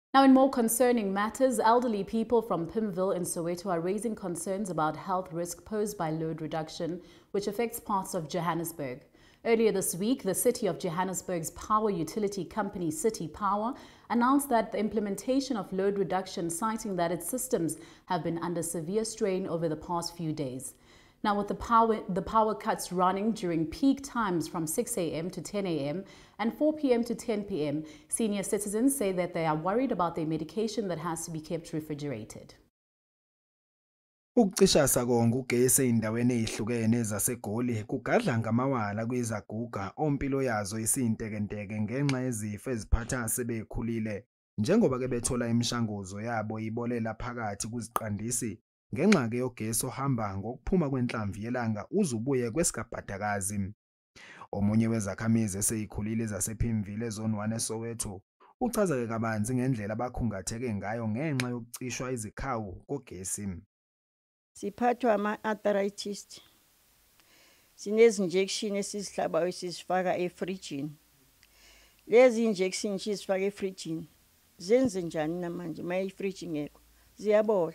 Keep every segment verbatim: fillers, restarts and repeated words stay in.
Now, in more concerning matters, elderly people from Pimville in Soweto are raising concerns about health risk posed by load reduction, which affects parts of Johannesburg. Earlier this week, the city of Johannesburg's power utility company, City Power, announced that the implementation of load reduction, citing that its systems have been under severe strain over the past few days. Now, with the power, the power cuts running during peak times from six A M to ten A M and four P M to ten P M, senior citizens say that they are worried about their medication that has to be kept refrigerated. Ukucisha sakonga ugesi eindaweni ezihlukene zaseGoli kugadla ngamawala kwizaguga ompilo yazo isintekenteke ngenxa yezifo eziphatha sebekhulile njengoba ke bethola imishanguzo yabo ibolela phakathi kuziqandisi ngenxa ke yogesi ohamba ngokuphuma kwenhlamvu yelanga uzubuye kwesigabhadakazi. Omunye wezakhamizi eseyikhulile zasePimville ezone one eSoweto uchaza ke kabanzi ngendlela abakhungatheke ngayo ngenxa yokucishwa izikhawu kogesi. Siphathwa ama-arthritis. Sinezi injection esizihlabayo esizifaka efrijini. Lezi injection sizifaka efrijini. Zenze njani namanje maye ifriji ngekho? Ziyabola.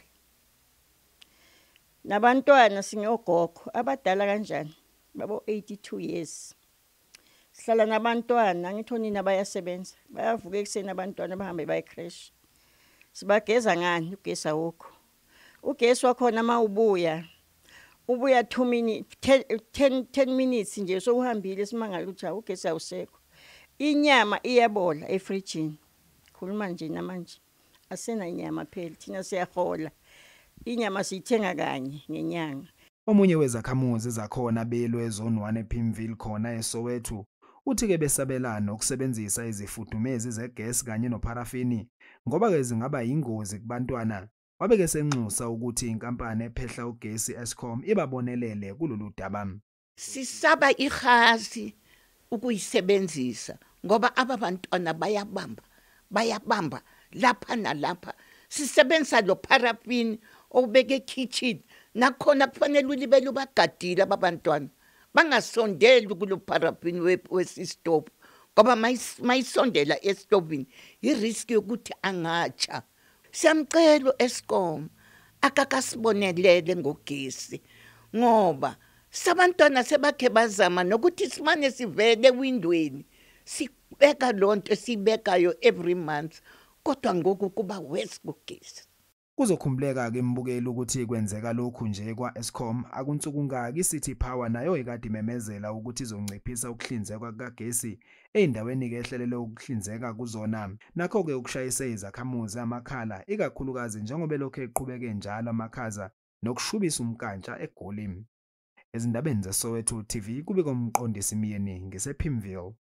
Nabantwana singogogo abadala kanjani? Babo eighty-two years. Sihlala nabantwana ngitho nina bayasebenza. Bayavuka ekseni abantwana bahambe baye crash. Sibageza ngani ugesi awukho? Ugesi wakhona mawubuya ubuya two minutes ten minutes nje sokuhambile simangala ukuthi ugesi awusekho. Inyama iyabola efrijini. Khuluma nje namanje asena inyama phela thina siyahola. Inyama siyithenga kanye ngenyanga. Omunye wezakhamuzi zakhona belwe ezone one ePimville khona eSoweto uthi ke besabelana ukusebenzisa izifudumezi zegesi kanye noparafini ngoba ke zingaba yingozi kubantwana. Wabeke senxusa ukuthi inkampani ephehla ugesi Eskom ibabonelele kulolu daba. Sisaba ikhasi ukuyisebenzisa ngoba abantwana bayabamba bayabamba lapha nalapha. Sisebenzisa lo parafini obeke kitchen nakhona kufanele ulibele ubagadile abantwana bangasondeli kulo parafini wesistove ngoba mayisondela estovini irisk yokuthi angatsha. Siyamcela Eskom akakasibonelele ngogesi ngoba sabantwana sebakhe bazama nokuthi simane sivele ewindweni sibeka lonto sibekayo every month kodwa ngoku kuba worse ngogesi. Kuzokhumbuleka ke imbukeli ukuthi kwenzeka lokhu nje kwa Eskom akunsukungaki City Power nayo ekade imemezela ukuthi izonciphisa ukuhlinzekwa kagesi eindaweni ke ehlelele ukuhlinzeka kuzona. Nakho ke ukushayisa izakhamuzi amakhala ikakhulukazi njengoba lokho eqhubeke njalo amakhaza nokushubisa umkantsha eGoli. Ezindabeni zeSoweto T V kubika umqondisi Miyeni ngesePimville.